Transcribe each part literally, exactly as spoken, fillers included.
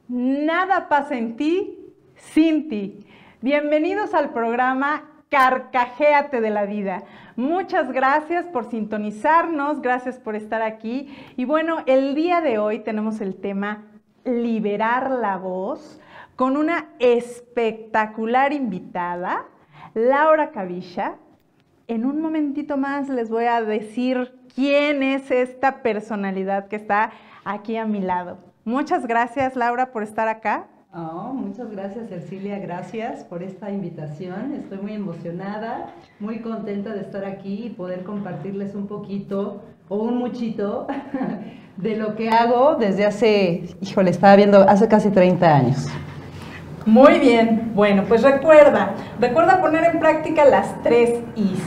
Nada pasa en ti sin ti. Bienvenidos al programa Carcajéate de la Vida. Muchas gracias por sintonizarnos, gracias por estar aquí. Y bueno, el día de hoy tenemos el tema Liberar la voz con una espectacular invitada, Laura Cavilla. En un momentito más les voy a decir quién es esta personalidad que está aquí a mi lado. Muchas gracias, Laura, por estar acá. Oh, muchas gracias, Ercilia, gracias por esta invitación. Estoy muy emocionada, muy contenta de estar aquí y poder compartirles un poquito o un muchito de lo que hago desde hace, híjole, estaba viendo, hace casi treinta años. Muy bien, bueno, pues recuerda, recuerda poner en práctica las tres I's.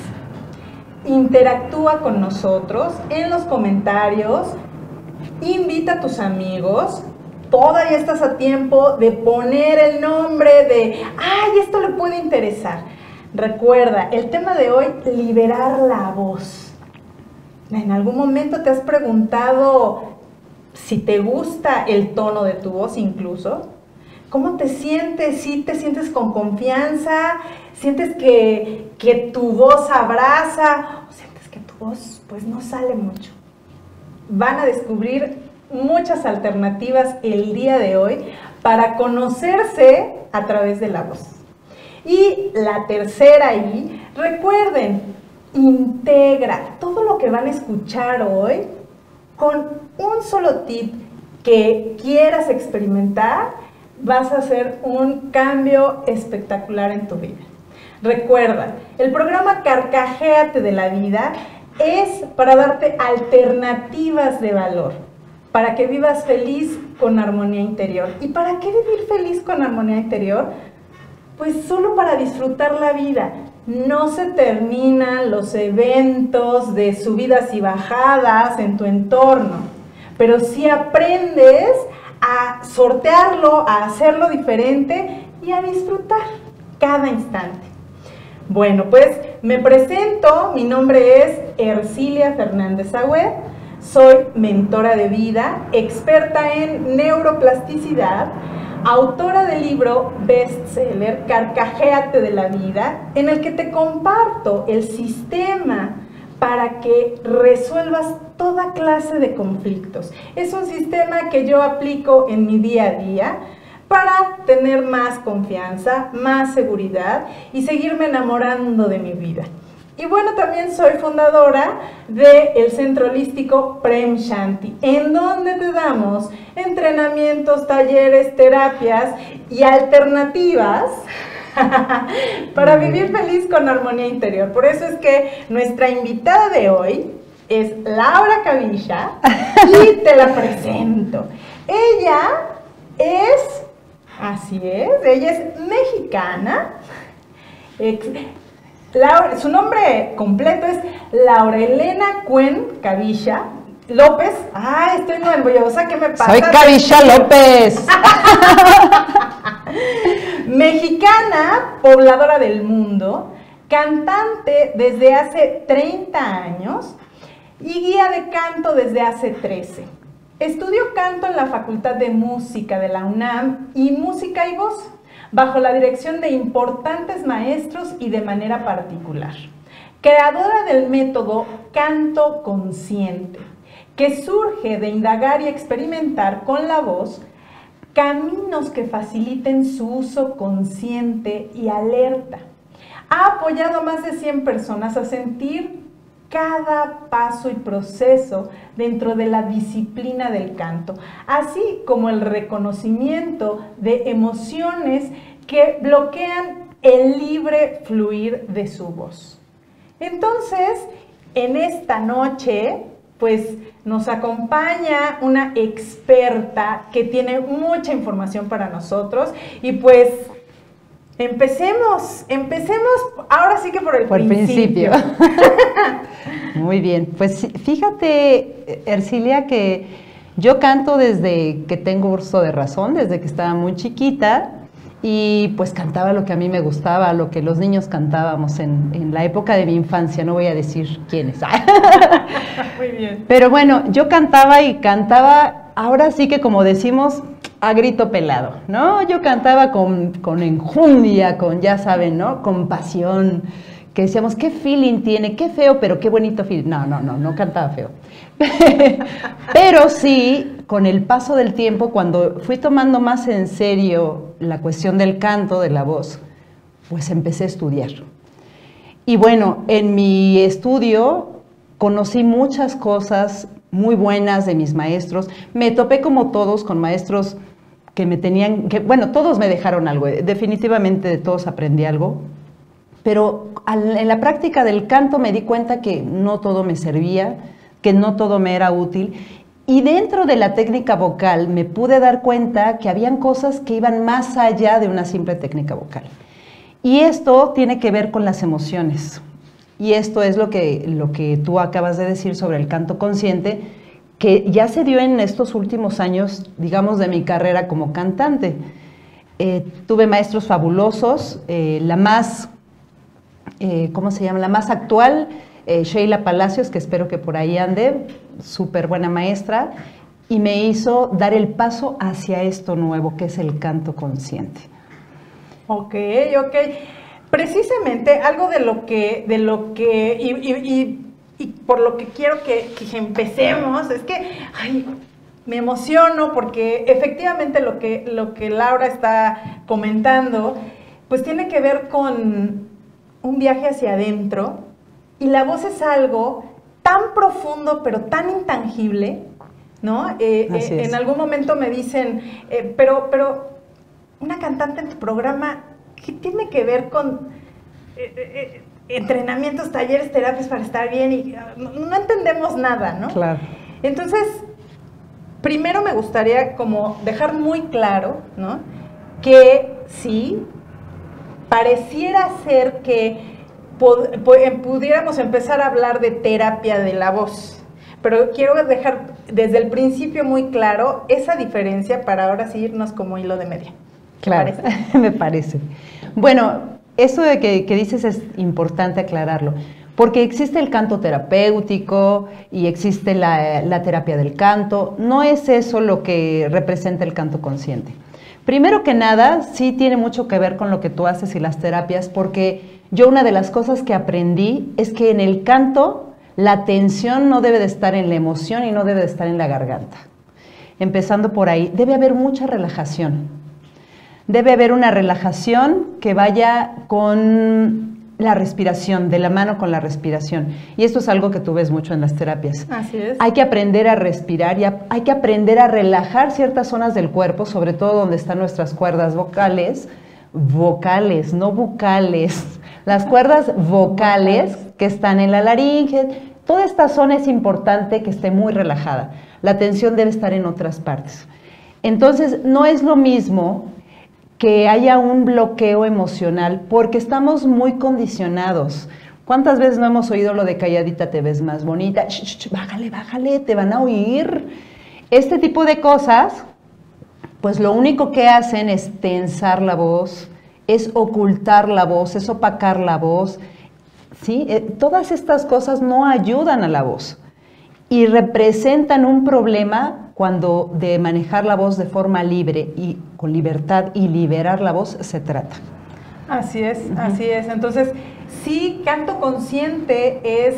Interactúa con nosotros en los comentarios, invita a tus amigos, todavía estás a tiempo de poner el nombre de, ay, esto le puede interesar. Recuerda, el tema de hoy, liberar la voz. ¿En algún momento te has preguntado si te gusta el tono de tu voz incluso? ¿Cómo te sientes? ¿Sí te sientes con confianza? ¿Sientes que, que tu voz abraza? ¿O sientes que tu voz pues no sale mucho? Van a descubrir muchas alternativas el día de hoy para conocerse a través de la voz. Y la tercera I, recuerden, integra todo lo que van a escuchar hoy con un solo tip que quieras experimentar. Vas a hacer un cambio espectacular en tu vida. Recuerda, el programa Carcajéate de la Vida es para darte alternativas de valor, para que vivas feliz con armonía interior. ¿Y para qué vivir feliz con armonía interior? Pues solo para disfrutar la vida. No se terminan los eventos de subidas y bajadas en tu entorno, pero sí aprendes a sortearlo, a hacerlo diferente y a disfrutar cada instante. Bueno, pues me presento, mi nombre es Ercilia Fernández Agüed, soy mentora de vida, experta en neuroplasticidad, autora del libro bestseller Carcajéate de la Vida, en el que te comparto el sistema para que resuelvas toda clase de conflictos. Es un sistema que yo aplico en mi día a día para tener más confianza, más seguridad y seguirme enamorando de mi vida. Y bueno, también soy fundadora del Centro Holístico Prem Shanti, en donde te damos entrenamientos, talleres, terapias y alternativas para vivir feliz con armonía interior. Por eso es que nuestra invitada de hoy es Laura Cavilla y te la presento. Ella es, así es, ella es mexicana. Ex, Laura, su nombre completo es Laura Elena Cuen Cavilla López. Ay, estoy nerviosa, ¿qué me pasa? Soy Cavilla López. Mexicana, pobladora del mundo, cantante desde hace treinta años y guía de canto desde hace trece. Estudió canto en la Facultad de Música de la UNAM y Música y Voz, bajo la dirección de importantes maestros y de manera particular. Creadora del método Canto Consciente, que surge de indagar y experimentar con la voz caminos que faciliten su uso consciente y alerta. Ha apoyado a más de cien personas a sentir cada paso y proceso dentro de la disciplina del canto, así como el reconocimiento de emociones que bloquean el libre fluir de su voz. Entonces, en esta noche, pues nos acompaña una experta que tiene mucha información para nosotros y pues empecemos, empecemos ahora sí que por el por principio. principio. Muy bien, pues fíjate, Ercilia, que yo canto desde que tengo uso de razón, desde que estaba muy chiquita. Y pues cantaba lo que a mí me gustaba, lo que los niños cantábamos en, en la época de mi infancia, no voy a decir quiénes. Muy bien. Pero bueno, yo cantaba y cantaba, ahora sí que como decimos, a grito pelado, ¿no? Yo cantaba con, con enjundia, con, ya saben, ¿no? Con pasión, que decíamos, qué feeling tiene, qué feo, pero qué bonito feeling. No, no, no, no cantaba feo. Pero sí, con el paso del tiempo, cuando fui tomando más en serio la cuestión del canto, de la voz, pues empecé a estudiar. Y bueno, en mi estudio conocí muchas cosas muy buenas de mis maestros. Me topé como todos con maestros que me tenían, que bueno, todos me dejaron algo, definitivamente de todos aprendí algo, pero al, en la práctica del canto me di cuenta que no todo me servía, que no todo me era útil, y dentro de la técnica vocal me pude dar cuenta que habían cosas que iban más allá de una simple técnica vocal. Y esto tiene que ver con las emociones. Y esto es lo que, lo que tú acabas de decir sobre el canto consciente, que ya se dio en estos últimos años, digamos, de mi carrera como cantante. Eh, tuve maestros fabulosos, eh, la más, eh, ¿cómo se llama? La más actual, eh, Sheila Palacios, que espero que por ahí ande, súper buena maestra, y me hizo dar el paso hacia esto nuevo, que es el canto consciente. Ok, ok. Precisamente algo de lo que, de lo que, y, y, y, y por lo que quiero que, que empecemos, es que, ay, me emociono porque efectivamente lo que, lo que Laura está comentando, pues tiene que ver con un viaje hacia adentro, y la voz es algo tan profundo, pero tan intangible, ¿no? Eh, eh, en algún momento me dicen, eh, pero, pero, una cantante en tu programa, ¿qué tiene que ver con eh, eh, entrenamientos, talleres, terapias para estar bien? Y uh, no, no entendemos nada, ¿no? Claro. Entonces, primero me gustaría como dejar muy claro, ¿no? Que sí, pareciera ser que pudiéramos empezar a hablar de terapia de la voz, pero quiero dejar desde el principio muy claro esa diferencia para ahora sí irnos como hilo de media. Claro, parece? Me parece. Bueno, eso de que, que dices es importante aclararlo, porque existe el canto terapéutico y existe la, la terapia del canto. No es eso lo que representa el canto consciente. Primero que nada, sí tiene mucho que ver con lo que tú haces y las terapias, porque yo una de las cosas que aprendí es que en el canto la atención no debe de estar en la emoción y no debe de estar en la garganta. Empezando por ahí, debe haber mucha relajación. Debe haber una relajación que vaya con la respiración, de la mano con la respiración. Y esto es algo que tú ves mucho en las terapias. Así es. Hay que aprender a respirar y a, hay que aprender a relajar ciertas zonas del cuerpo, sobre todo donde están nuestras cuerdas vocales, vocales, no bucales. Las cuerdas vocales que están en la laringe, toda esta zona es importante que esté muy relajada. La atención debe estar en otras partes. Entonces, no es lo mismo que haya un bloqueo emocional, porque estamos muy condicionados. ¿Cuántas veces no hemos oído lo de calladita te ves más bonita? Sh, sh, sh, bájale, bájale, te van a oír. Este tipo de cosas, pues lo único que hacen es tensar la voz, es ocultar la voz, es opacar la voz, ¿sí? Eh, todas estas cosas no ayudan a la voz y representan un problema cuando de manejar la voz de forma libre y con libertad y liberar la voz se trata. Así es, uh-huh. Así es. Entonces, sí, canto consciente es,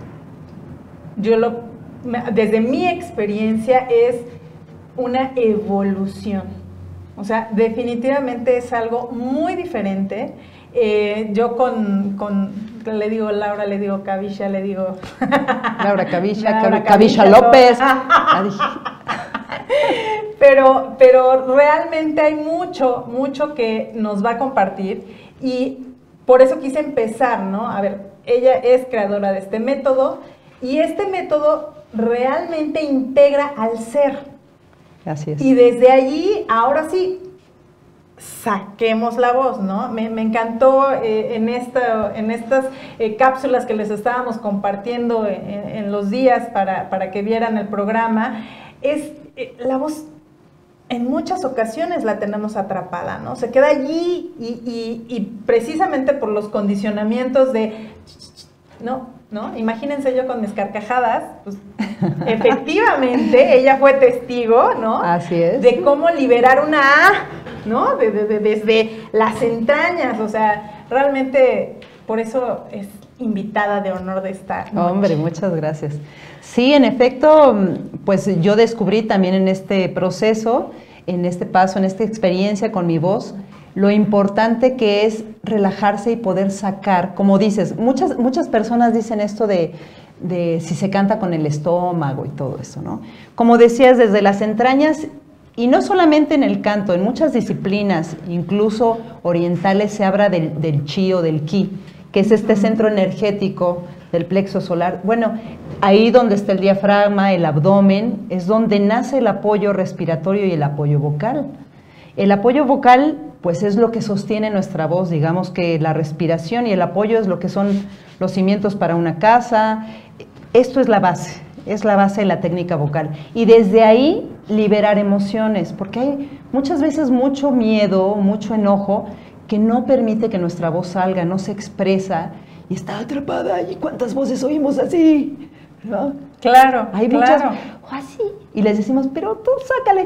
yo lo, desde mi experiencia, es una evolución. O sea, definitivamente es algo muy diferente. Eh, yo con, con, le digo Laura, le digo Cavisha, le digo... Laura Cavisha, Laura Cavisha López. pero, pero realmente hay mucho, mucho que nos va a compartir y por eso quise empezar, ¿no? A ver, ella es creadora de este método y este método realmente integra al ser. Así es. Y desde allí, ahora sí, saquemos la voz, ¿no? Me, me encantó eh, en, esta, en estas eh, cápsulas que les estábamos compartiendo en, en los días para, para que vieran el programa, es eh, la voz en muchas ocasiones la tenemos atrapada, ¿no? Se queda allí y, y, y precisamente por los condicionamientos de, ¿no? ¿no? Imagínense yo con mis carcajadas, pues efectivamente, ella fue testigo, ¿no? Así es. De cómo liberar una A, ¿no? De, de, de, desde las entrañas, o sea, realmente por eso es invitada de honor de estar. Hombre, muchas gracias. Sí, en efecto, pues yo descubrí también en este proceso, en este paso, en esta experiencia con mi voz, lo importante que es relajarse y poder sacar, como dices, muchas, muchas personas dicen esto de, de si se canta con el estómago y todo eso, ¿no? Como decías, desde las entrañas, y no solamente en el canto, en muchas disciplinas, incluso orientales, se habla del, del chi o del ki, que es este centro energético del plexo solar. Bueno, ahí donde está el diafragma, el abdomen, es donde nace el apoyo respiratorio y el apoyo vocal. El apoyo vocal, pues es lo que sostiene nuestra voz, digamos que la respiración y el apoyo es lo que son los cimientos para una casa. Esto es la base, es la base de la técnica vocal. Y desde ahí liberar emociones, porque hay muchas veces mucho miedo, mucho enojo, que no permite que nuestra voz salga, no se expresa y está atrapada. ¿Y cuántas voces oímos así? ¿No? Claro, hay claro. muchas, o así, y les decimos, pero tú sácale.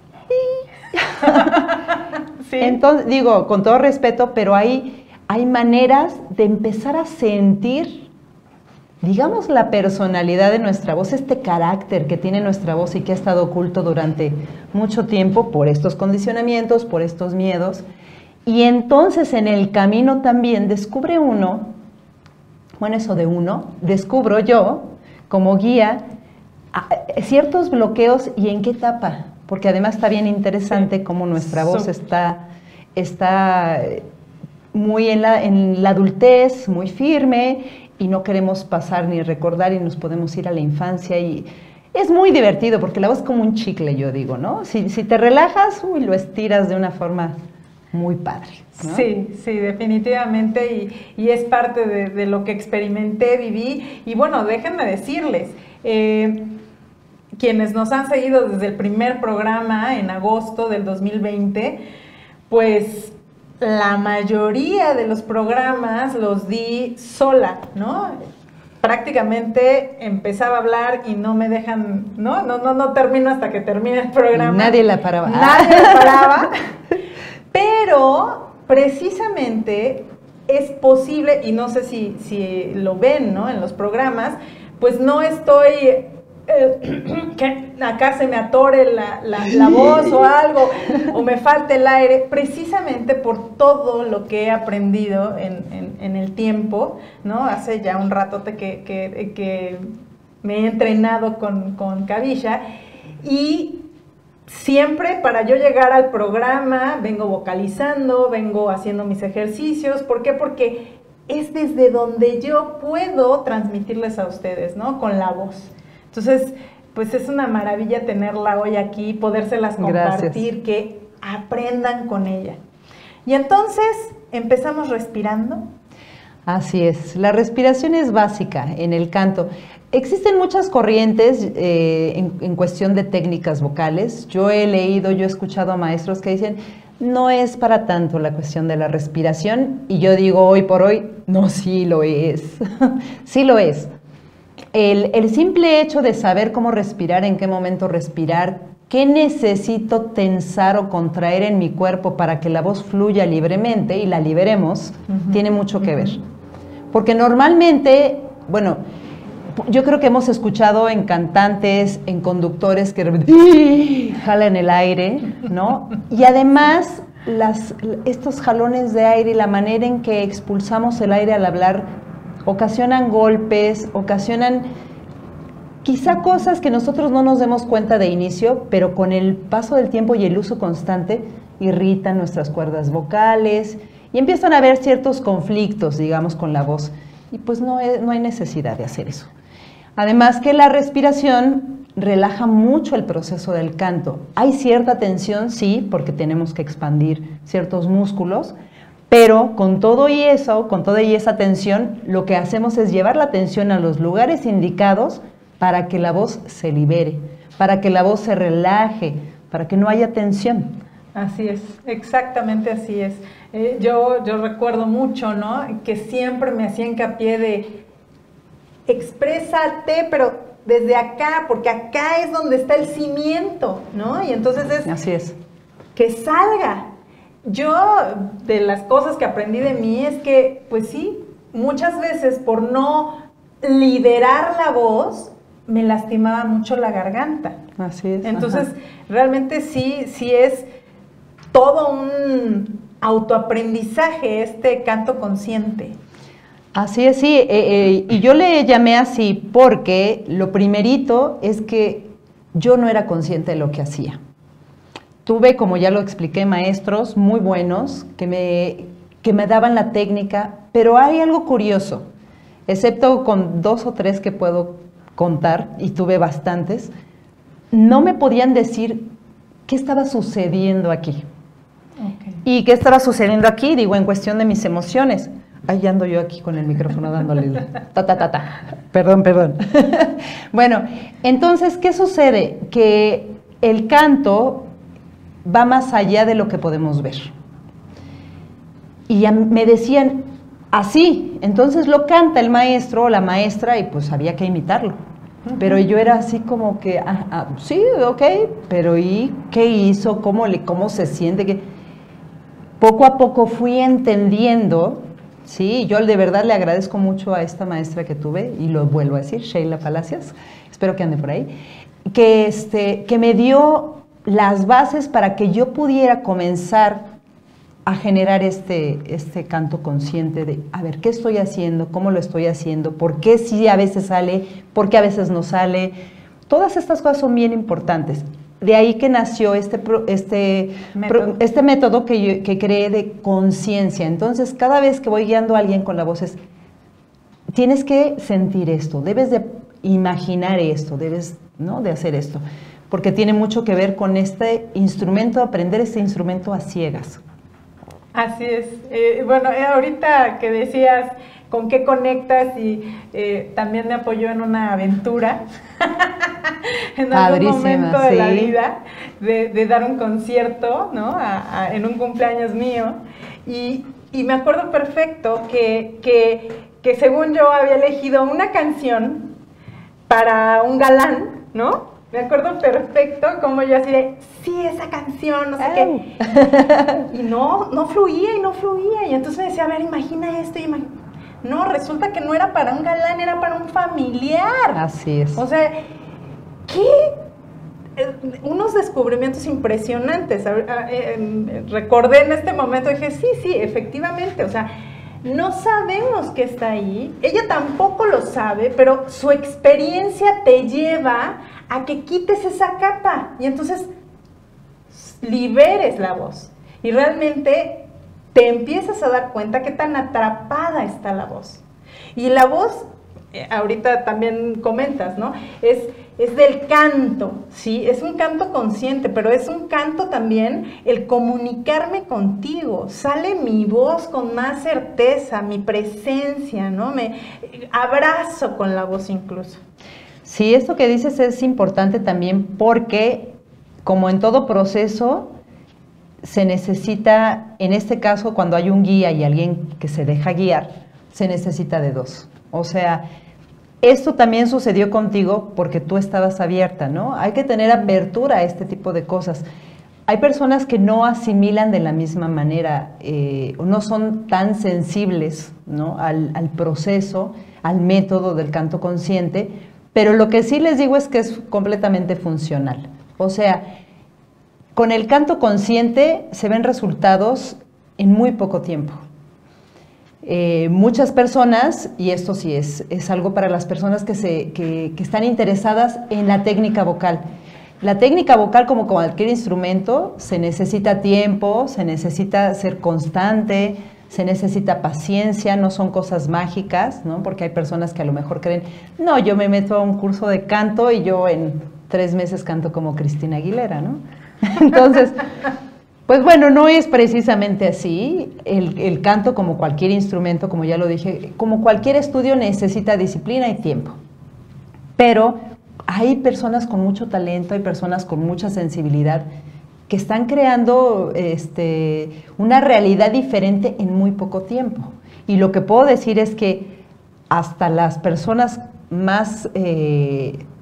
Sí. Entonces, digo, con todo respeto, pero hay, hay maneras de empezar a sentir, digamos, la personalidad de nuestra voz, este carácter que tiene nuestra voz y que ha estado oculto durante mucho tiempo por estos condicionamientos, por estos miedos. Y entonces en el camino también descubre uno, bueno, eso de uno, descubro yo como guía ciertos bloqueos y en qué etapa, porque además está bien interesante sí. cómo nuestra voz so. está, está muy en la, en la adultez, muy firme y no queremos pasar ni recordar y nos podemos ir a la infancia y es muy divertido porque la voz es como un chicle, yo digo, ¿no? Si, si te relajas, uy, lo estiras de una forma muy padre, ¿no? Sí, sí, definitivamente, y, y es parte de, de lo que experimenté, viví, y bueno, déjenme decirles, eh, quienes nos han seguido desde el primer programa en agosto del dos mil veinte, pues la mayoría de los programas los di sola, ¿no? Prácticamente empezaba a hablar y no me dejan, ¿no? No, no, no termino hasta que termine el programa. Nadie la paraba. Nadie la paraba. Pero precisamente es posible, y no sé si, si lo ven, ¿no? En los programas, pues no estoy, eh, que acá se me atore la, la, la voz o algo, o me falte el aire, precisamente por todo lo que he aprendido en, en, en el tiempo, ¿no? Hace ya un ratote que, que, que me he entrenado con, con Kavisha, y siempre para yo llegar al programa vengo vocalizando, vengo haciendo mis ejercicios. ¿Por qué? Porque es desde donde yo puedo transmitirles a ustedes, ¿no? Con la voz. Entonces, pues es una maravilla tenerla hoy aquí, podérselas compartir, gracias. Que aprendan con ella. Y entonces, empezamos respirando. Así es, la respiración es básica en el canto. Existen muchas corrientes eh, en, en cuestión de técnicas vocales. Yo he leído, yo he escuchado a maestros que dicen, no es para tanto la cuestión de la respiración, y yo digo hoy por hoy, no, sí lo es, sí lo es. El, el simple hecho de saber cómo respirar, en qué momento respirar, qué necesito tensar o contraer en mi cuerpo para que la voz fluya libremente y la liberemos, uh-huh. tiene mucho que ver. Porque normalmente, bueno, yo creo que hemos escuchado en cantantes, en conductores que jalan el aire, ¿no? Y además, las, estos jalones de aire y la manera en que expulsamos el aire al hablar ocasionan golpes, ocasionan quizá cosas que nosotros no nos demos cuenta de inicio, pero con el paso del tiempo y el uso constante irritan nuestras cuerdas vocales y empiezan a haber ciertos conflictos, digamos, con la voz. Y pues no, es, no hay necesidad de hacer eso. Además que la respiración relaja mucho el proceso del canto. Hay cierta tensión, sí, porque tenemos que expandir ciertos músculos, pero con todo y eso, con toda y esa tensión, lo que hacemos es llevar la atención a los lugares indicados para que la voz se libere, para que la voz se relaje, para que no haya tensión. Así es, exactamente así es. Eh, yo, yo recuerdo mucho, ¿no? Que siempre me hacía hincapié de exprésate, pero desde acá, porque acá es donde está el cimiento, ¿no? Y entonces es... Así es. Que salga. Yo, de las cosas que aprendí de mí es que, pues sí, muchas veces por no liderar la voz, me lastimaba mucho la garganta. Así es. Entonces, Ajá. realmente sí, sí es todo un autoaprendizaje este canto consciente. Así es, sí, eh, eh, y yo le llamé así porque lo primerito es que yo no era consciente de lo que hacía. Tuve, como ya lo expliqué, maestros muy buenos que me, que me daban la técnica, pero hay algo curioso, excepto con dos o tres que puedo contar, y tuve bastantes, no me podían decir qué estaba sucediendo aquí. Okay. ¿Y qué estaba sucediendo aquí? Digo, en cuestión de mis emociones. Ahí ando yo aquí con el micrófono dándole el ta, ta, ta, ta. Perdón, perdón. Bueno, entonces, ¿qué sucede? Que el canto va más allá de lo que podemos ver. Y me decían, así, entonces lo canta el maestro o la maestra y pues había que imitarlo. Pero yo era así como que, ah, ah, sí, ok, pero ¿y qué hizo? ¿Cómo, le, cómo se siente? ¿Qué? Poco a poco fui entendiendo, sí, yo de verdad le agradezco mucho a esta maestra que tuve, y lo vuelvo a decir, Sheila Palacios, espero que ande por ahí, que, este, que me dio las bases para que yo pudiera comenzar a generar este, este canto consciente de, a ver, ¿qué estoy haciendo? ¿Cómo lo estoy haciendo? ¿Por qué sí a veces sale? ¿Por qué a veces no sale? Todas estas cosas son bien importantes. De ahí que nació este, este, método. este método que, yo, que creé de conciencia. Entonces, cada vez que voy guiando a alguien con la voz es, tienes que sentir esto, debes de imaginar esto, debes, ¿no?, de hacer esto, porque tiene mucho que ver con este instrumento, aprender este instrumento a ciegas. Así es. Eh, bueno, eh, ahorita que decías con qué conectas y eh, también me apoyó en una aventura en algún momento de sí. la vida de, de dar un concierto, ¿no? A, a, en un cumpleaños mío y, y me acuerdo perfecto que, que, que según yo había elegido una canción para un galán, ¿no? Me acuerdo perfecto como yo así de, sí, esa canción, no sé oh. qué. Y no, no fluía y no fluía. Y entonces me decía, a ver, imagina esto. Imagina. No, resulta que no era para un galán, era para un familiar. Así es. O sea, ¿qué? Unos descubrimientos impresionantes. Recordé en este momento, dije, sí, sí, efectivamente, o sea, no sabemos qué está ahí, ella tampoco lo sabe, pero su experiencia te lleva a que quites esa capa y entonces liberes la voz y realmente te empiezas a dar cuenta qué tan atrapada está la voz. Y la voz, eh, ahorita también comentas, ¿no? Es, es del canto, ¿sí? Es un canto consciente, pero es un canto también el comunicarme contigo. Sale mi voz con más certeza, mi presencia, ¿no? Me abrazo con la voz incluso. Sí, esto que dices es importante también porque, como en todo proceso, se necesita, en este caso, cuando hay un guía y alguien que se deja guiar, se necesita de dos. O sea, esto también sucedió contigo porque tú estabas abierta, ¿no? Hay que tener apertura a este tipo de cosas. Hay personas que no asimilan de la misma manera, eh, no son tan sensibles, ¿no?, al, al proceso, al método del canto consciente, pero lo que sí les digo es que es completamente funcional. O sea, con el canto consciente se ven resultados en muy poco tiempo. Eh, muchas personas, y esto sí es, es algo para las personas que, se, que, que están interesadas en la técnica vocal. La técnica vocal, como cualquier instrumento, se necesita tiempo, se necesita ser constante, se necesita paciencia, no son cosas mágicas, ¿no? Porque hay personas que a lo mejor creen, no, yo me meto a un curso de canto y yo en tres meses canto como Cristina Aguilera, ¿no? Entonces, pues bueno, no es precisamente así. El, el canto, como cualquier instrumento, como ya lo dije, como cualquier estudio, necesita disciplina y tiempo. Pero hay personas con mucho talento, hay personas con mucha sensibilidad que están creando este, una realidad diferente en muy poco tiempo. Y lo que puedo decir es que hasta las personas más eh,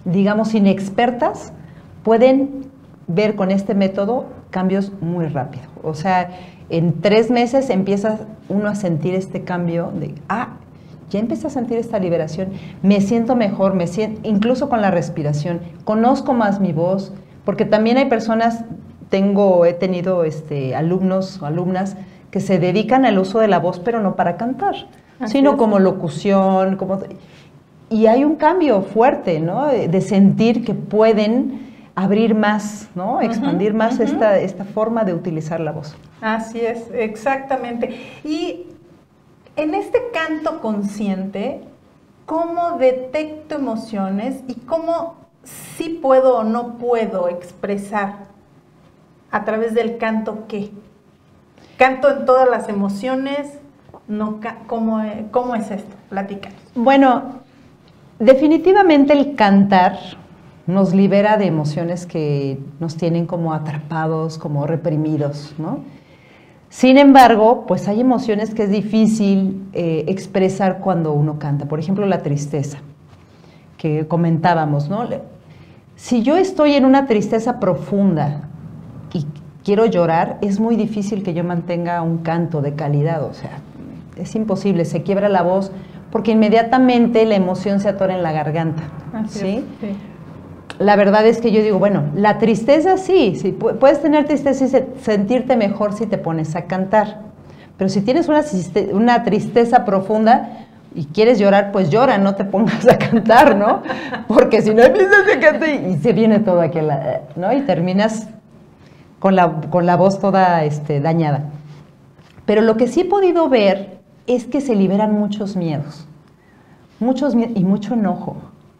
digamos, inexpertas, pueden ver con este método cambios muy rápido. O sea, en tres meses empieza uno a sentir este cambio de, ah, ya empecé a sentir esta liberación, me siento mejor, me siento, incluso con la respiración, conozco más mi voz, porque también hay personas, tengo, he tenido este, alumnos o alumnas que se dedican al uso de la voz, pero no para cantar, Así sino es. como locución, como, y hay un cambio fuerte, ¿no? De, de sentir que pueden abrir más, ¿no? Expandir uh-huh, más uh-huh. esta, esta forma de utilizar la voz. Así es, exactamente. Y en este canto consciente, ¿cómo detecto emociones y cómo sí puedo o no puedo expresar a través del canto qué? ¿Canto en todas las emociones? No, ¿cómo, ¿Cómo es esto? Platícanos. Bueno, definitivamente el cantar nos libera de emociones que nos tienen como atrapados, como reprimidos, ¿no? Sin embargo, pues hay emociones que es difícil eh, expresar cuando uno canta. Por ejemplo, la tristeza, que comentábamos, ¿no? Si yo estoy en una tristeza profunda y quiero llorar, es muy difícil que yo mantenga un canto de calidad, o sea, es imposible, se quiebra la voz, porque inmediatamente la emoción se atora en la garganta, Así ¿sí? Es, sí. La verdad es que yo digo, bueno, la tristeza sí, sí, puedes tener tristeza y sentirte mejor si te pones a cantar, pero si tienes una, una tristeza profunda y quieres llorar, pues llora, no te pongas a cantar, ¿no? Porque si no empiezas a cantar y se viene todo aquí, ¿no? Y terminas con la, con la voz toda este, dañada. Pero lo que sí he podido ver es que se liberan muchos miedos, muchos miedos y mucho enojo.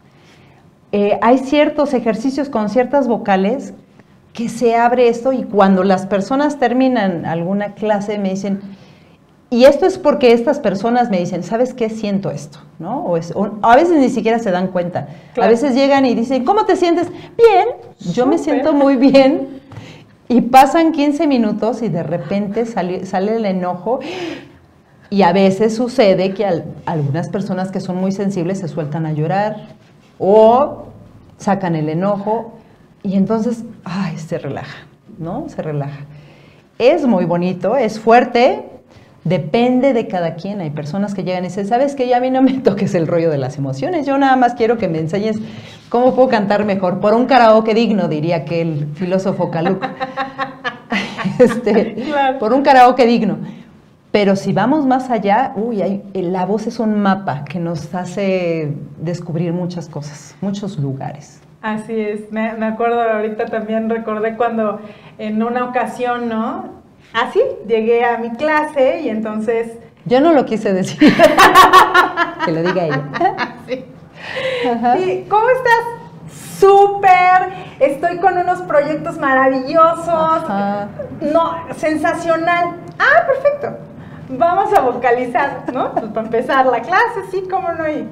Eh, hay ciertos ejercicios con ciertas vocales que se abre esto y cuando las personas terminan alguna clase me dicen, y esto es porque estas personas me dicen, ¿sabes qué? Siento esto, ¿no? O, es, o a veces ni siquiera se dan cuenta. Claro. A veces llegan y dicen, ¿cómo te sientes? Bien, yo Súper. me siento muy bien. Y pasan quince minutos y de repente sale, sale el enojo y a veces sucede que al, algunas personas que son muy sensibles se sueltan a llorar o sacan el enojo y entonces, ay, se relaja, ¿no? Se relaja. Es muy bonito, es fuerte, depende de cada quien. Hay personas que llegan y dicen, ¿sabes qué? Ya a mí no me toques el rollo de las emociones, yo nada más quiero que me enseñes cómo puedo cantar mejor, por un karaoke digno, diría aquel filósofo Caluc. este, claro. Por un karaoke digno. Pero si vamos más allá, uy, hay, la voz es un mapa que nos hace descubrir muchas cosas, muchos lugares. Así es, me, me acuerdo ahorita también, recordé cuando en una ocasión, ¿no? Así, llegué a mi clase y entonces... Yo no lo quise decir, que lo diga ella. Sí. Ajá. Sí, ¿cómo estás? Súper, estoy con unos proyectos maravillosos, Ajá. no, sensacional. Ah, perfecto. Vamos a vocalizar, ¿no? Pues para empezar la clase, sí, cómo no. Y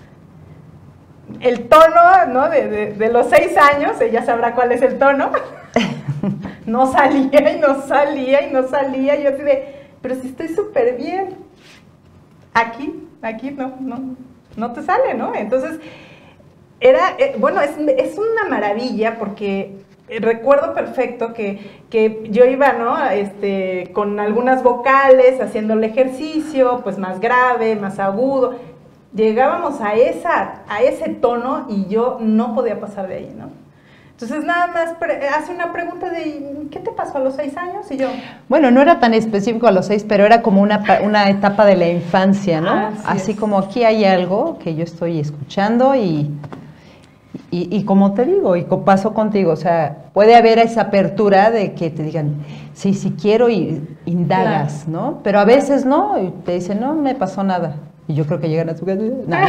el tono, ¿no? De, de, de los seis años, ella sabrá cuál es el tono. No salía y no salía y no salía. Y yo así de, pero si estoy súper bien. Aquí, aquí no, no, no te sale, ¿no? Entonces, era, eh, bueno, es, es una maravilla porque... Recuerdo perfecto que, que yo iba, ¿no? Este, con algunas vocales, haciendo el ejercicio, pues más grave, más agudo. Llegábamos a, esa, a ese tono y yo no podía pasar de ahí, ¿no? Entonces nada más hace una pregunta de, ¿qué te pasó a los seis años? Y yo... Bueno, no era tan específico a los seis, pero era como una, una etapa de la infancia, ¿no? Así, Así es. Como aquí hay algo que yo estoy escuchando y... Y, y como te digo, y pasó contigo, o sea, puede haber esa apertura de que te digan, sí, sí quiero y indagas, claro. ¿no? Pero a veces no, y te dicen, no, me pasó nada. Y yo creo que llegan a su casa, nada.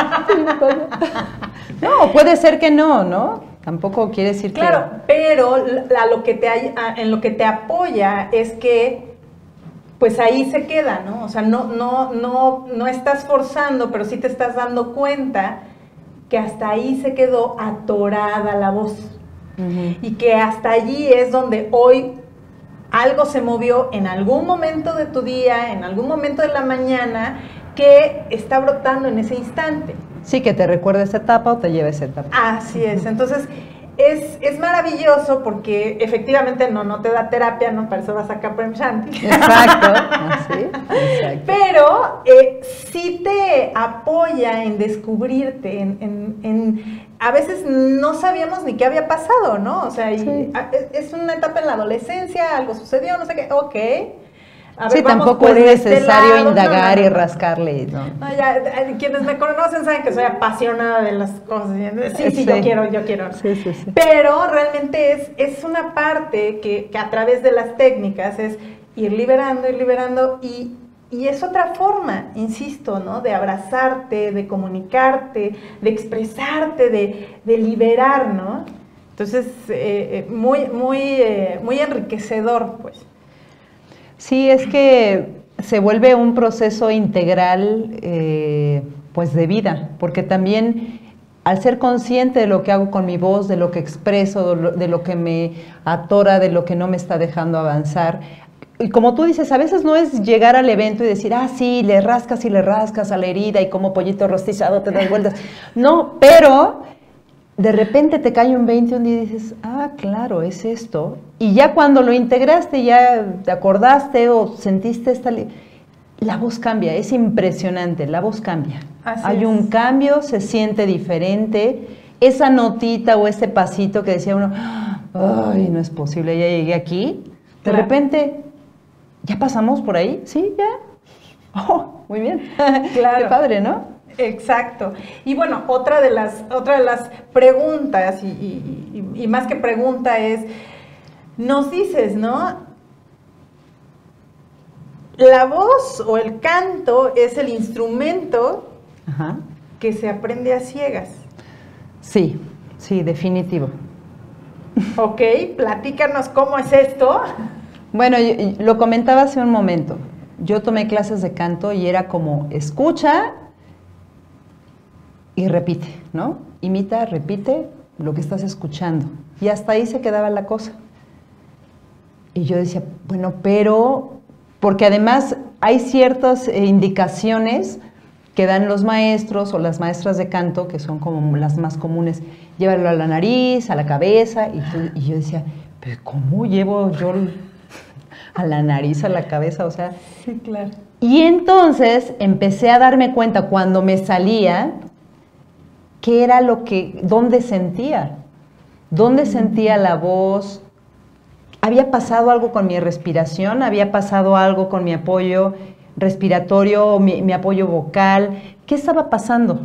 No, puede ser que no, ¿no? Tampoco quiere decir claro, que... Claro, pero a lo que te, a, en lo que te apoya es que, pues ahí se queda, ¿no? O sea, no, no, no, no estás forzando, pero sí te estás dando cuenta que hasta ahí se quedó atorada la voz. Uh-huh. Y que hasta allí es donde hoy algo se movió en algún momento de tu día, en algún momento de la mañana, que está brotando en ese instante. Sí, que te recuerde esa etapa o te lleve esa etapa. Así es, entonces es, es maravilloso porque efectivamente no, no te da terapia, no, para eso vas a Prem Shanti. Exacto, así, exacto. Pero eh, sí te apoya en descubrirte, en, en, en, a veces no sabíamos ni qué había pasado, ¿no? O sea, y, sí. a, es una etapa en la adolescencia, algo sucedió, no sé qué, ok. A ver, sí, tampoco es necesario este indagar no, no, no, y rascarle, ¿no? No, ya, quienes me conocen saben que soy apasionada de las cosas. Sí, sí, sí. yo quiero, yo quiero. Sí, sí, sí. Pero realmente es, es una parte que, que a través de las técnicas es ir liberando, ir liberando y, y es otra forma, insisto, ¿no? De abrazarte, de comunicarte, de expresarte, de, de liberar, ¿no? Entonces, eh, muy, muy, eh, muy enriquecedor, pues. Sí, es que se vuelve un proceso integral, eh, pues de vida, porque también al ser consciente de lo que hago con mi voz, de lo que expreso, de lo, de lo que me atora, de lo que no me está dejando avanzar, y como tú dices, a veces no es llegar al evento y decir, ah, sí, le rascas y le rascas a la herida y como pollito rostizado te das vueltas. No, pero de repente te cae un veinte un día y dices, ah, claro, es esto. Y ya cuando lo integraste, ya te acordaste o sentiste esta... La voz cambia, es impresionante, la voz cambia. Así Hay es. un cambio, se siente diferente. Esa notita o ese pasito que decía uno, ay, no es posible, ya llegué aquí. De Claro. repente, ¿ya pasamos por ahí? Sí, ya. Oh, muy bien. Claro. Qué padre, ¿no? Exacto. Y bueno, otra de las, otra de las preguntas, y, y, y, y más que pregunta es, nos dices, ¿no? La voz o el canto es el instrumento Ajá. que se aprende a ciegas. Sí, sí, definitivo. Ok, platícanos cómo es esto. Bueno, yo, lo comentaba hace un momento. Yo tomé clases de canto y era como, escucha y repite, ¿no? Imita, repite lo que estás escuchando. Y hasta ahí se quedaba la cosa. Y yo decía, bueno, pero... Porque además hay ciertas eh, indicaciones que dan los maestros o las maestras de canto, que son como las más comunes. Llévalo a la nariz, a la cabeza. Y, tú, y yo decía, ¿pero cómo llevo yo a la nariz, a la cabeza? O sea... Sí, claro. Y entonces empecé a darme cuenta cuando me salía... ¿Qué era lo que, dónde sentía? ¿Dónde sentía la voz? ¿Había pasado algo con mi respiración? ¿Había pasado algo con mi apoyo respiratorio, mi, mi apoyo vocal? ¿Qué estaba pasando?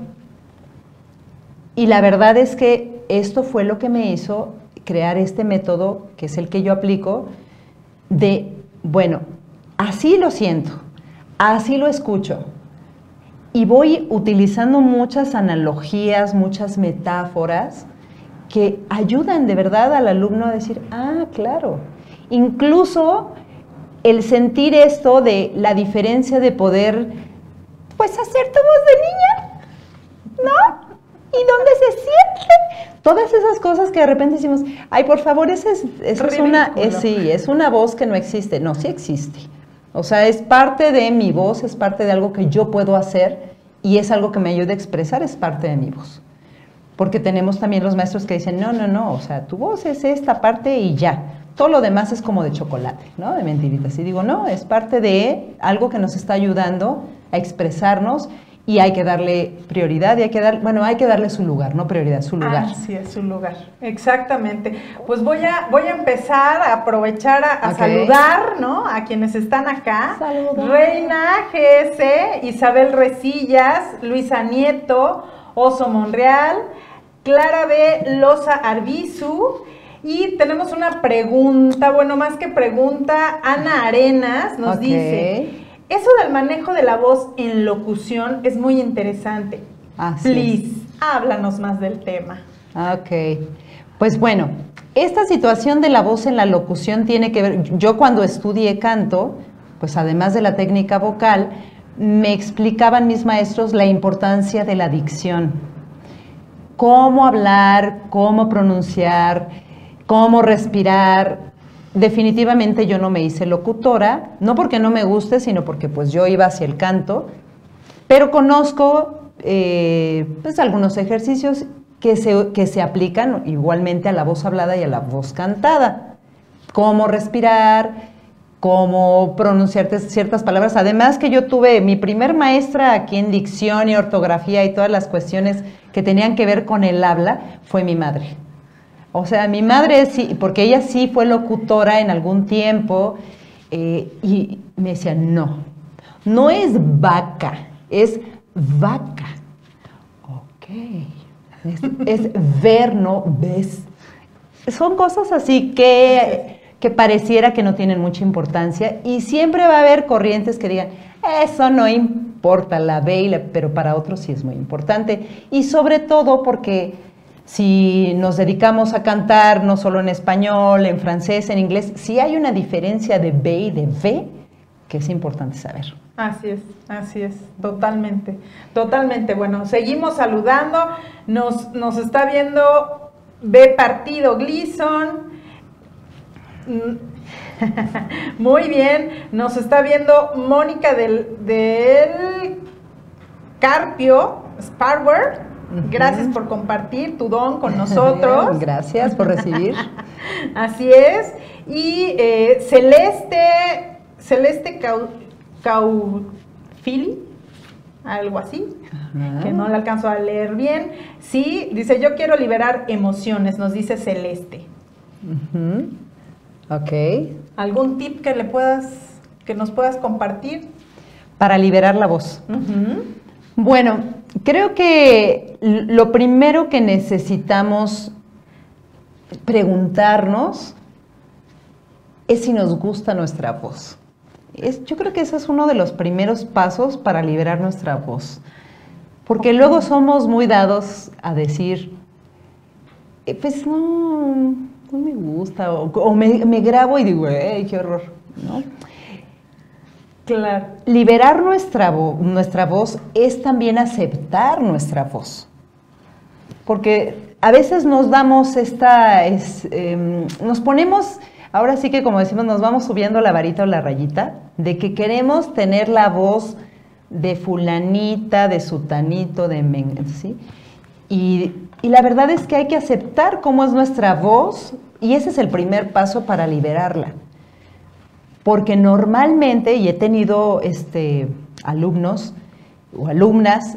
Y la verdad es que esto fue lo que me hizo crear este método, que es el que yo aplico, de, bueno, así lo siento, así lo escucho. Y voy utilizando muchas analogías, muchas metáforas que ayudan de verdad al alumno a decir, ah, claro. Incluso el sentir esto de la diferencia de poder, pues, hacer tu voz de niña, ¿no? ¿Y dónde se siente? Todas esas cosas que de repente decimos, ay, por favor, esa es, esa es una, es, sí, es una voz que no existe. No, sí existe. O sea, es parte de mi voz, es parte de algo que yo puedo hacer y es algo que me ayuda a expresar, es parte de mi voz. Porque tenemos también los maestros que dicen, no, no, no, o sea, tu voz es esta parte y ya. Todo lo demás es como de chocolate, ¿no? De mentiritas. Y digo, no, es parte de algo que nos está ayudando a expresarnos y hay que darle prioridad y hay que dar, bueno, hay que darle su lugar, no prioridad, su lugar. Ah, sí, es su lugar, exactamente. Pues voy a, voy a empezar a aprovechar a, a okay. saludar, ¿no? A quienes están acá. Saludos. Reina G S, Isabel Resillas, Luisa Nieto, Oso Monreal, Clara B. Loza Arbizu. Y tenemos una pregunta, bueno, más que pregunta, Ana Arenas nos okay. dice... Eso del manejo de la voz en locución es muy interesante. Así Please, es. háblanos más del tema. Ok, pues bueno, esta situación de la voz en la locución tiene que ver, yo cuando estudié canto, pues además de la técnica vocal, me explicaban mis maestros la importancia de la dicción. Cómo hablar, cómo pronunciar, cómo respirar. Definitivamente yo no me hice locutora, no porque no me guste, sino porque pues yo iba hacia el canto, pero conozco eh, pues algunos ejercicios que se, que se aplican igualmente a la voz hablada y a la voz cantada. Cómo respirar, cómo pronunciar ciertas palabras. Además que yo tuve mi primer maestra aquí en dicción y ortografía y todas las cuestiones que tenían que ver con el habla, fue mi madre. O sea, mi madre sí, porque ella sí fue locutora en algún tiempo, eh, y me decía, no, no es vaca, es vaca. Ok, es, es ver, no ves. Son cosas así que, que pareciera que no tienen mucha importancia, y siempre va a haber corrientes que digan, eso no importa, la ve, y la, pero para otros sí es muy importante. Y sobre todo porque si nos dedicamos a cantar no solo en español, en francés, en inglés, sí hay una diferencia de B y de V que es importante saber. Así es, así es, totalmente, totalmente. Bueno, seguimos saludando, nos, nos está viendo B Partido Gleason. Muy bien, nos está viendo Mónica del, del Carpio Sparware. Gracias por compartir tu don con nosotros. Gracias por recibir. Así es. Y eh, Celeste, Celeste Cau, Caufili, algo así, ajá, que no le alcanzo a leer bien. Sí, dice, yo quiero liberar emociones, nos dice Celeste. Uh-huh. Ok. ¿Algún tip que le puedas, que nos puedas compartir? Para liberar la voz. Uh-huh. Bueno, creo que lo primero que necesitamos preguntarnos es si nos gusta nuestra voz. Es, yo creo que ese es uno de los primeros pasos para liberar nuestra voz. Porque okay, luego somos muy dados a decir, eh, pues no, no me gusta, o, o me, me grabo y digo, ¡ay, qué horror! ¿No? Claro. Liberar nuestra, vo nuestra voz es también aceptar nuestra voz. Porque a veces nos damos esta, es, eh, nos ponemos, ahora sí que como decimos, nos vamos subiendo la varita o la rayita, de que queremos tener la voz de fulanita, de sutanito, de men, ¿sí? Y, y la verdad es que hay que aceptar cómo es nuestra voz, y ese es el primer paso para liberarla. Porque normalmente, y he tenido este, alumnos o alumnas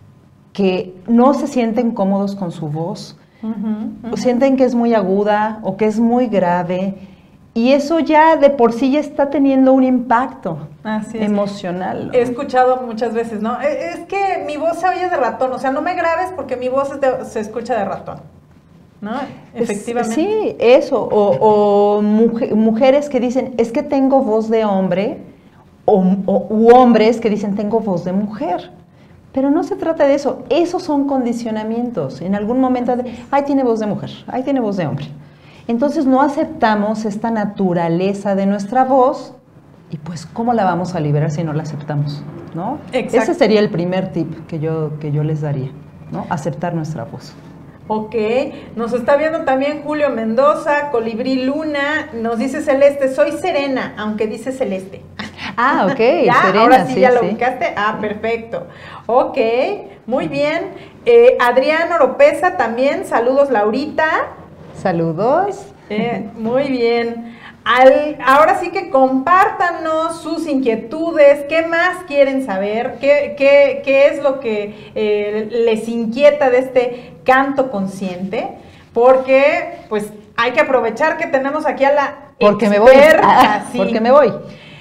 que no se sienten cómodos con su voz, uh-huh, uh-huh, o sienten que es muy aguda o que es muy grave, y eso ya de por sí ya está teniendo un impacto Así es. emocional, ¿no? He escuchado muchas veces, ¿no? Es que mi voz se oye de ratón, o sea, no me grabes porque mi voz es de, se escucha de ratón. ¿No? Efectivamente. Sí, eso, o, o mujer, mujeres que dicen, es que tengo voz de hombre, o, o u hombres que dicen, tengo voz de mujer. Pero no se trata de eso, esos son condicionamientos. En algún momento, de, ay, tiene voz de mujer, ay, tiene voz de hombre. Entonces no aceptamos esta naturaleza de nuestra voz, y pues, ¿cómo la vamos a liberar si no la aceptamos? ¿No? Ese sería el primer tip que yo, que yo les daría, ¿no? Aceptar nuestra voz. Ok, nos está viendo también Julio Mendoza, Colibrí Luna, nos dice Celeste, soy Serena, aunque dice Celeste. Ah, ok, ¿Ya? Serena, Ahora sí, sí, ya lo sí. ubicaste. Ah, perfecto. Ok, muy bien. Eh, Adrián Oropesa también, saludos Laurita. Saludos. Eh, muy bien. Al, ahora sí que compártanos sus inquietudes, qué más quieren saber, qué, qué, qué es lo que eh, les inquieta de este canto consciente, porque pues hay que aprovechar que tenemos aquí a la porque experta, me voy, ah, sí. porque me voy.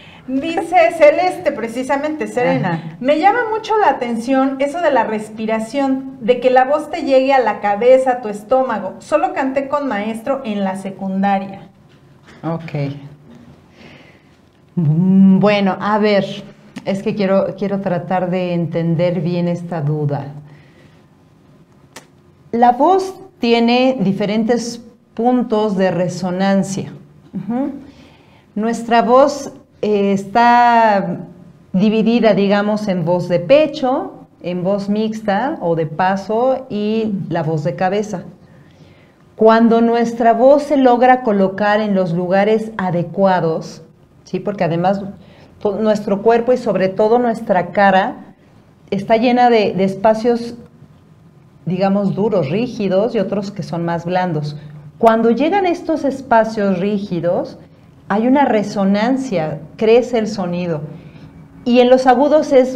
Dice Celeste, precisamente, Serena, ajá, me llama mucho la atención eso de la respiración, de que la voz te llegue a la cabeza, a tu estómago. Solo canté con maestro en la secundaria. Ok. Bueno, a ver, es que quiero, quiero tratar de entender bien esta duda. La voz tiene diferentes puntos de resonancia. Uh-huh. Nuestra voz eh, está dividida, digamos, en voz de pecho, en voz mixta o de paso y la voz de cabeza. Cuando nuestra voz se logra colocar en los lugares adecuados, ¿sí? Porque además todo, nuestro cuerpo y sobre todo nuestra cara está llena de, de espacios, digamos, duros, rígidos, y otros que son más blandos. Cuando llegan estos espacios rígidos, hay una resonancia, crece el sonido. Y en los agudos es,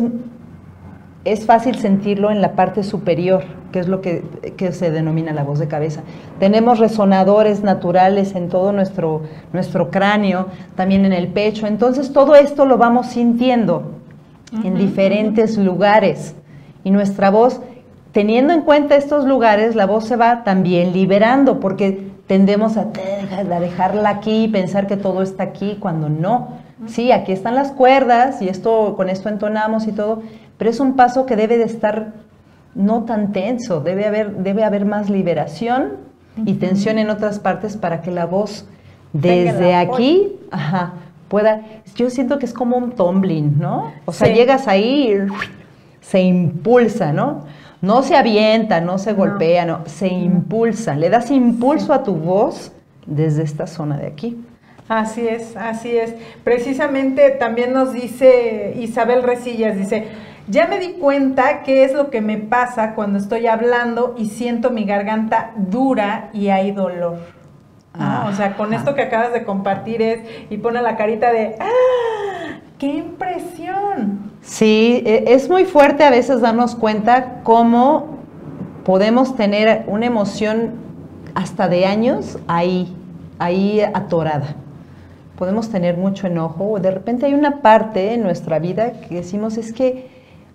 es fácil sentirlo en la parte superior, que es lo que, que se denomina la voz de cabeza. Tenemos resonadores naturales en todo nuestro, nuestro cráneo, también en el pecho. Entonces todo esto lo vamos sintiendo uh-huh, en diferentes uh-huh. lugares. Y nuestra voz, teniendo en cuenta estos lugares, la voz se va también liberando, porque tendemos a, a dejarla aquí y pensar que todo está aquí, cuando no. Sí, aquí están las cuerdas y esto, con esto entonamos y todo, pero es un paso que debe de estar no tan tenso, debe haber, debe haber más liberación uh-huh. y tensión en otras partes para que la voz desde aquí ajá, pueda, yo siento que es como un tumbling, ¿no? O sea, sí. llegas ahí y se impulsa, ¿no? No se avienta, no se golpea, no, se no. impulsa, le das impulso sí. a tu voz desde esta zona de aquí. Así es, así es. Precisamente también nos dice Isabel Resillas, dice, ya me di cuenta qué es lo que me pasa cuando estoy hablando y siento mi garganta dura y hay dolor. ¿No? O sea, con esto que acabas de compartir es, y pone la carita de, ¡ah! ¡Qué impresión! Sí, es muy fuerte a veces darnos cuenta cómo podemos tener una emoción hasta de años ahí, ahí atorada. Podemos tener mucho enojo, o de repente hay una parte en nuestra vida que decimos, es que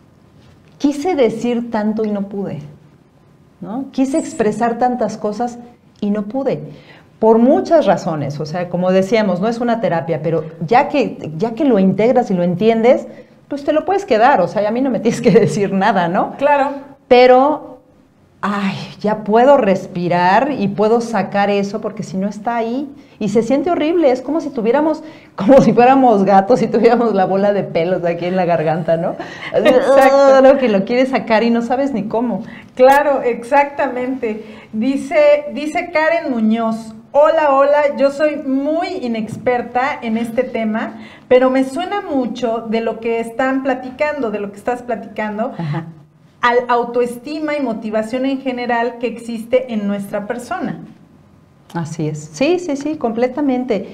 quise decir tanto y no pude, ¿no? Quise expresar tantas cosas y no pude, por muchas razones. O sea, como decíamos, no es una terapia, pero ya que, ya que lo integras y lo entiendes, pues te lo puedes quedar. O sea, a mí no me tienes que decir nada, ¿no? Claro. Pero, ay, ya puedo respirar y puedo sacar eso, porque si no está ahí, y se siente horrible, es como si tuviéramos, como si fuéramos gatos y tuviéramos la bola de pelos aquí en la garganta, ¿no? Exacto. Lo que lo quieres sacar y no sabes ni cómo. Claro, exactamente. Dice, dice Karen Muñoz, hola, hola, yo soy muy inexperta en este tema, pero me suena mucho de lo que están platicando, de lo que estás platicando, Ajá. al autoestima y motivación en general que existe en nuestra persona. Así es. Sí, sí, sí, completamente.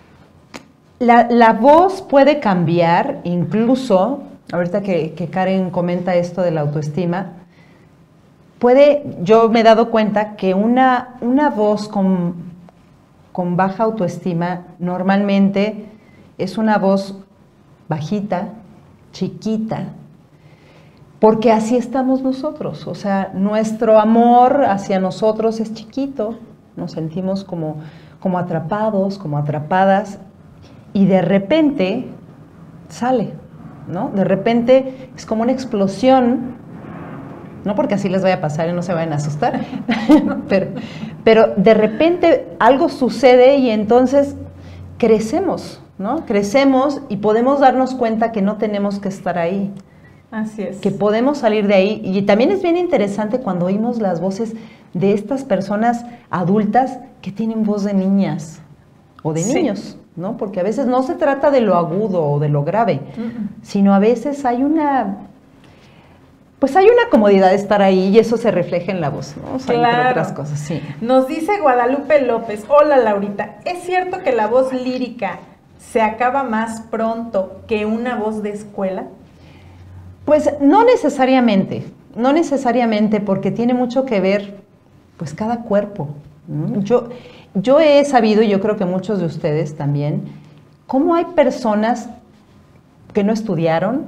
La, la voz puede cambiar, incluso, ahorita que, que Karen comenta esto de la autoestima, puede, yo me he dado cuenta que una, una voz con, con baja autoestima normalmente es una voz bajita, chiquita, porque así estamos nosotros. O sea, nuestro amor hacia nosotros es chiquito, nos sentimos como, como atrapados, como atrapadas, y de repente sale, ¿no? De repente es como una explosión, no porque así les vaya a pasar y no se vayan a asustar, pero, pero de repente algo sucede y entonces crecemos, ¿no? Crecemos y podemos darnos cuenta que no tenemos que estar ahí. Así es. Que podemos salir de ahí. Y también es bien interesante cuando oímos las voces de estas personas adultas que tienen voz de niñas o de sí. niños, ¿no? Porque a veces no se trata de lo agudo o de lo grave, uh-uh. sino a veces hay una, pues hay una comodidad de estar ahí y eso se refleja en la voz, ¿no? O sea, claro. entre otras cosas, sí. Nos dice Guadalupe López, hola Laurita, ¿es cierto que la voz lírica se acaba más pronto que una voz de escuela? Pues no necesariamente, no necesariamente, porque tiene mucho que ver, pues cada cuerpo. ¿no? Yo, yo he sabido, y yo creo que muchos de ustedes también, cómo hay personas que no estudiaron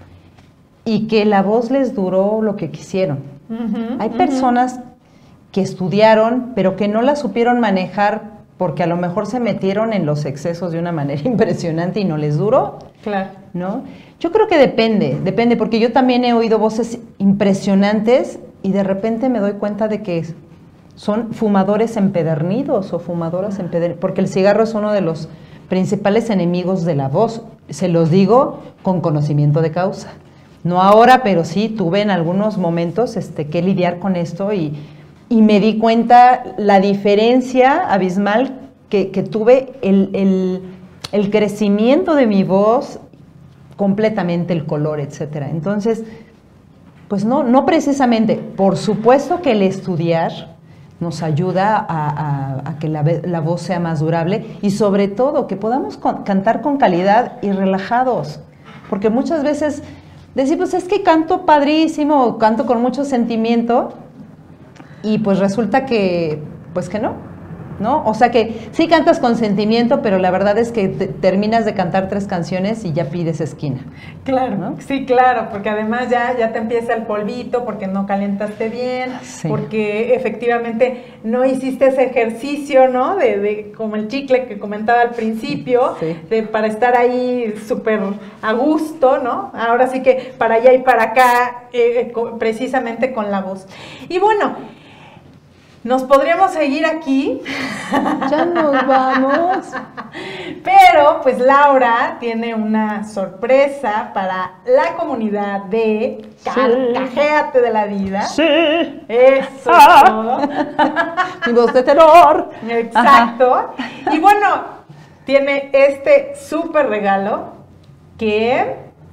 y que la voz les duró lo que quisieron. Uh-huh, hay uh-huh. personas que estudiaron, pero que no la supieron manejar porque a lo mejor se metieron en los excesos de una manera impresionante y no les duró. Claro. ¿No? Yo creo que depende, depende, porque yo también he oído voces impresionantes y de repente me doy cuenta de que son fumadores empedernidos o fumadoras empedernidas, porque el cigarro es uno de los principales enemigos de la voz. Se los digo con conocimiento de causa. No ahora, pero sí tuve en algunos momentos este, que lidiar con esto y, y me di cuenta la diferencia abismal que, que tuve, el, el, el crecimiento de mi voz, completamente el color, etcétera. Entonces, Pues no, no precisamente. Por supuesto que el estudiar nos ayuda a, a, a que la, la voz sea más durable y sobre todo que podamos con, cantar con calidad y relajados. Porque muchas veces decimos, es que canto padrísimo, canto con mucho sentimiento y pues resulta que, pues que no. ¿No? O sea que sí cantas con sentimiento, pero la verdad es que te, terminas de cantar tres canciones y ya pides esquina. Claro, ¿no? Sí, claro, porque además ya, ya te empieza el polvito, porque no calentaste bien, sí. Porque efectivamente no hiciste ese ejercicio, ¿no? De, de como el chicle que comentaba al principio, sí. de, para estar ahí súper a gusto, ¿no? Ahora sí que para allá y para acá, eh, precisamente con la voz. Y bueno, nos podríamos seguir aquí. Ya nos vamos. Pero pues Laura tiene una sorpresa para la comunidad de Carcajéate de la Vida. Sí. Eso ah. es todo. Mi voz de tenor. Exacto. Ajá. Y bueno, tiene este súper regalo que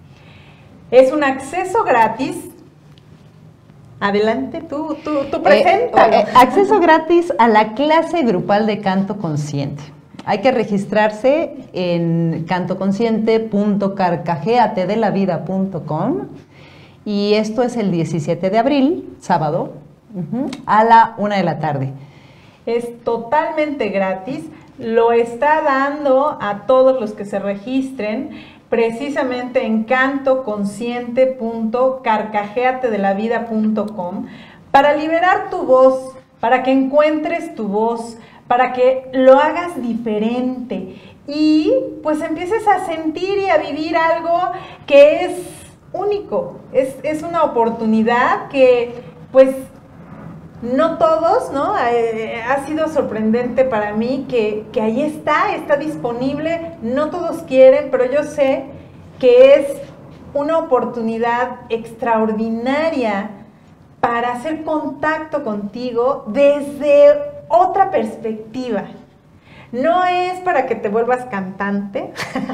es un acceso gratis. Adelante, tú, tú, tú preséntalo. Eh, eh, acceso gratis a la clase grupal de canto consciente. Hay que registrarse en cantoconsciente punto carcajeate de la vida punto com y esto es el diecisiete de abril, sábado, uh-huh, a la una de la tarde. Es totalmente gratis, lo está dando a todos los que se registren precisamente en cantoconsciente punto carcajeate de la vida punto com para liberar tu voz, para que encuentres tu voz, para que lo hagas diferente y pues empieces a sentir y a vivir algo que es único, es, es una oportunidad que pues no todos, ¿no? Eh, ha sido sorprendente para mí que, que ahí está, está disponible, no todos quieren, pero yo sé que es una oportunidad extraordinaria para hacer contacto contigo desde otra perspectiva. No es para que te vuelvas cantante,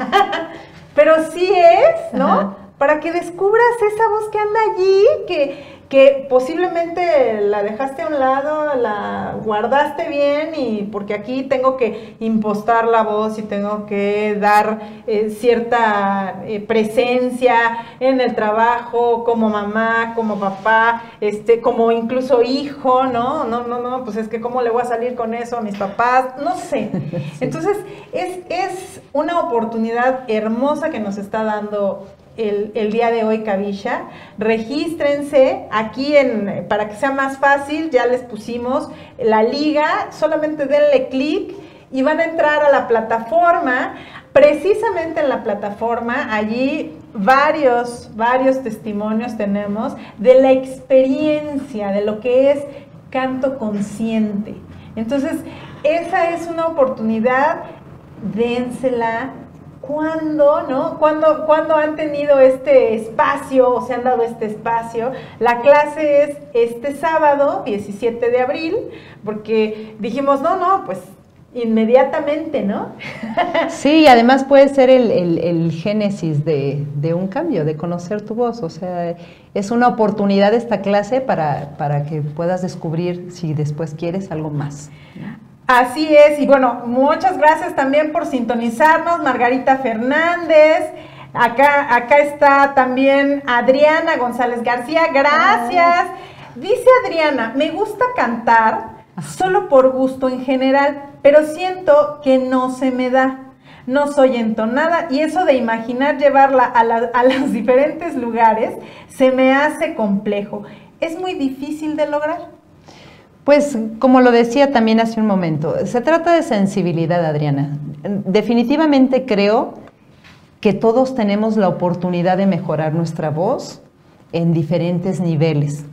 pero sí es, ¿no? Ajá. Para que descubras esa voz que anda allí, que... que posiblemente la dejaste a un lado, la guardaste bien y porque aquí tengo que impostar la voz y tengo que dar eh, cierta eh, presencia en el trabajo como mamá, como papá, este, como incluso hijo, ¿no? No, no, no, pues es que cómo le voy a salir con eso a mis papás, no sé. Sí. Entonces es, es una oportunidad hermosa que nos está dando El, el día de hoy Cavisha. Regístrense aquí en, para que sea más fácil, ya les pusimos la liga, solamente denle clic y van a entrar a la plataforma. Precisamente en la plataforma, allí varios, varios testimonios tenemos de la experiencia, de lo que es canto consciente. Entonces, esa es una oportunidad, dénsela. ¿Cuándo, no? ¿Cuándo, ¿Cuándo han tenido este espacio o se han dado este espacio? La clase es este sábado, diecisiete de abril, porque dijimos, no, no, pues inmediatamente, ¿no? Sí, además puede ser el, el, el génesis de, de un cambio, de conocer tu voz. O sea, es una oportunidad esta clase para, para que puedas descubrir si después quieres algo más, ¿no? Así es, y bueno, muchas gracias también por sintonizarnos, Margarita Fernández, acá, acá está también Adriana González García, gracias. Dice Adriana, me gusta cantar solo por gusto en general, pero siento que no se me da, no soy entonada y eso de imaginar llevarla a, la, a los diferentes lugares se me hace complejo, es muy difícil de lograr. Pues, como lo decía también hace un momento, se trata de sensibilidad, Adriana. Definitivamente creo que todos tenemos la oportunidad de mejorar nuestra voz en diferentes niveles.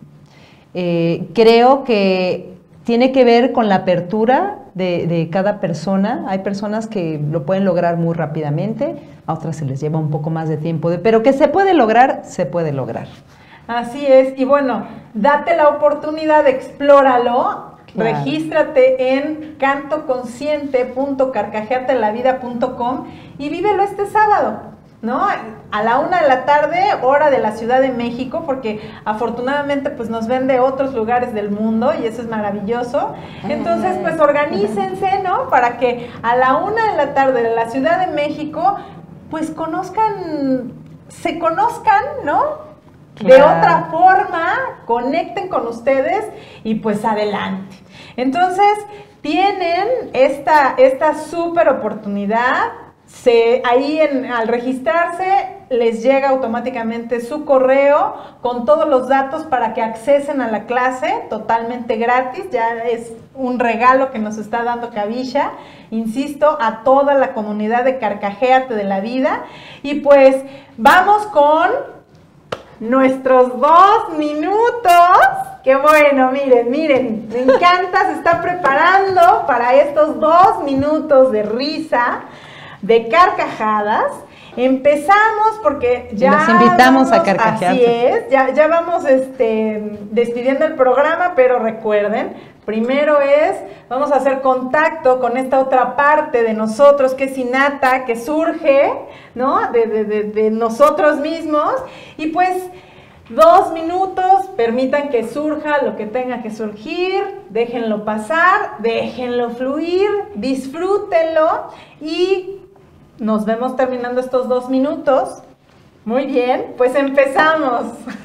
Eh, creo que tiene que ver con la apertura de, de cada persona. Hay personas que lo pueden lograr muy rápidamente, a otras se les lleva un poco más de tiempo, de, pero que se puede lograr, se puede lograr. Así es, y bueno, date la oportunidad, explóralo, claro. Regístrate en cantoconsciente punto carcajeate de la vida punto com y vívelo este sábado. ¿no? A la una de la tarde, hora de la Ciudad de México, porque afortunadamente pues nos ven de otros lugares del mundo y eso es maravilloso. Entonces pues organícense, ¿no? Para que a la una de la tarde de la Ciudad de México pues conozcan, se conozcan, ¿no? De Claro. otra forma, conecten con ustedes y pues adelante. Entonces tienen esta, esta súper oportunidad. Se, ahí en, al registrarse les llega automáticamente su correo con todos los datos para que accesen a la clase totalmente gratis. Ya es un regalo que nos está dando Kavisha, insisto, a toda la comunidad de Carcajéate de la Vida. Y pues vamos con nuestros dos minutos. Qué bueno, miren, miren, me encanta, se está preparando para estos dos minutos de risa, de carcajadas. Empezamos porque ya Los invitamos vamos, a carcajearse. Así es, ya, ya vamos este, despidiendo el programa, pero recuerden, primero es, vamos a hacer contacto con esta otra parte de nosotros que es innata, que surge, ¿no? De, de, de, de nosotros mismos, y pues dos minutos, permitan que surja lo que tenga que surgir, déjenlo pasar, déjenlo fluir, disfrútenlo y nos vemos terminando estos dos minutos. Muy bien, pues empezamos.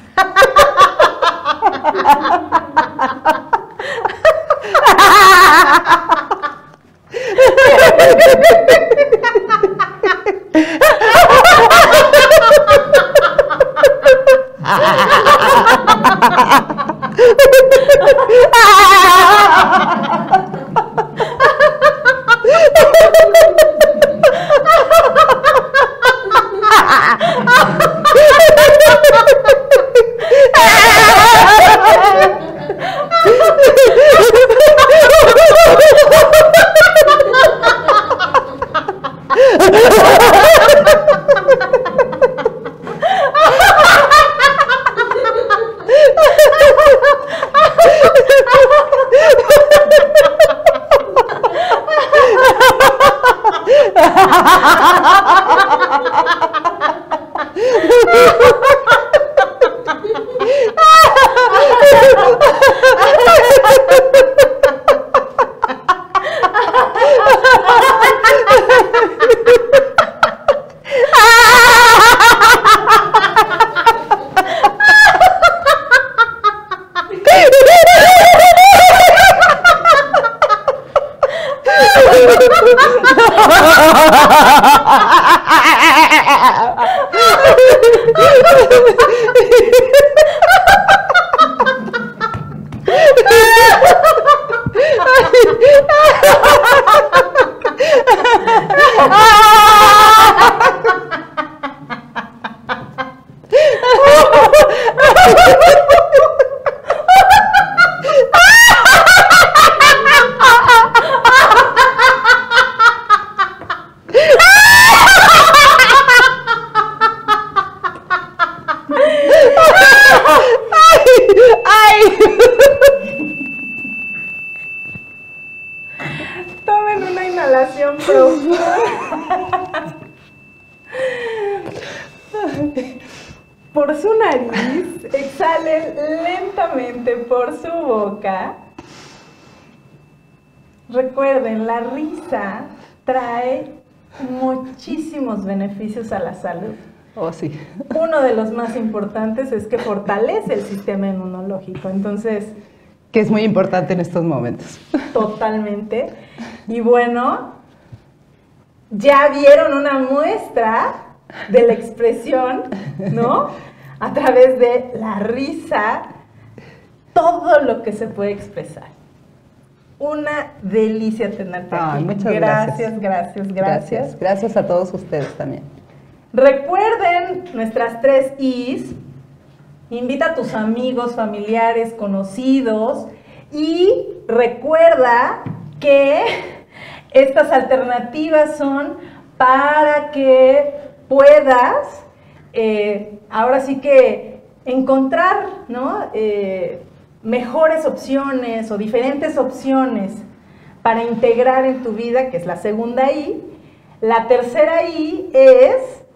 Tomen una inhalación profunda. Por su nariz, exhalen lentamente por su boca. Recuerden, la risa trae muchísimos beneficios a la salud. Oh, sí. Uno de los más importantes es que fortalece el sistema inmunológico. Entonces, Que es muy importante en estos momentos. totalmente. Y bueno, ya vieron una muestra de la expresión, ¿no? A través de la risa, todo lo que se puede expresar. Una delicia tenerte Ay, aquí. muchas gracias, gracias. gracias, gracias, Gracias. Gracias a todos ustedes también. Recuerden nuestras tres I's. Invita a tus amigos, familiares, conocidos y recuerda que estas alternativas son para que puedas eh, ahora sí que encontrar, ¿no? Eh, mejores opciones o diferentes opciones para integrar en tu vida, que es la segunda I. La tercera I es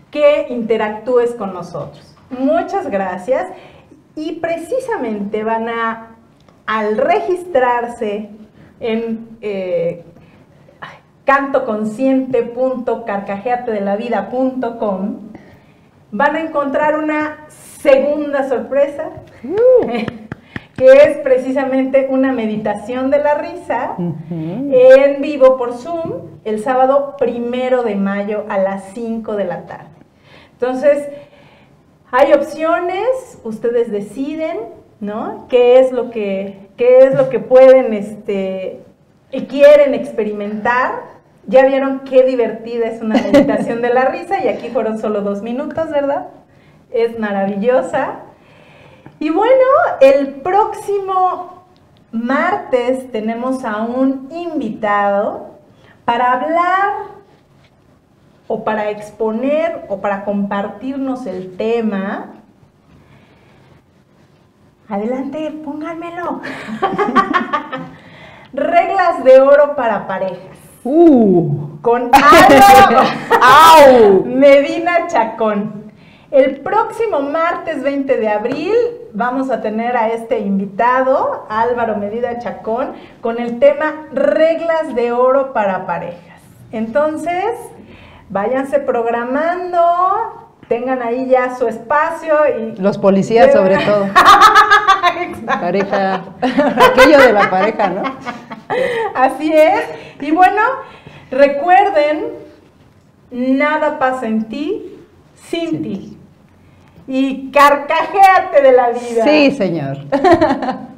que interactúes con nosotros. Muchas gracias. Y precisamente van a, al registrarse en eh, canto consciente punto carcajeate de la vida punto com, van a encontrar una segunda sorpresa, uh. que es precisamente una meditación de la risa, uh-huh. en vivo por Zoom, el sábado primero de mayo a las cinco de la tarde. Entonces, hay opciones, ustedes deciden, ¿no? ¿Qué es lo que, qué es lo que pueden este, y quieren experimentar? Ya vieron qué divertida es una meditación de la risa, y aquí fueron solo dos minutos, ¿verdad? Es maravillosa. Y bueno, el próximo martes tenemos a un invitado para hablar o para exponer o para compartirnos el tema. Adelante, pónganmelo. Reglas de oro para parejas. Uh. Con Álvaro Medina Chacón. El próximo martes veinte de abril vamos a tener a este invitado, Álvaro Medina Chacón, con el tema Reglas de oro para parejas. Entonces, váyanse programando, tengan ahí ya su espacio. Y los policías sobre todo. Pareja, aquello de la pareja, ¿no? Así es. Y bueno, recuerden, nada pasa en ti sin sí. ti. Y carcajéate de la vida. Sí, señor.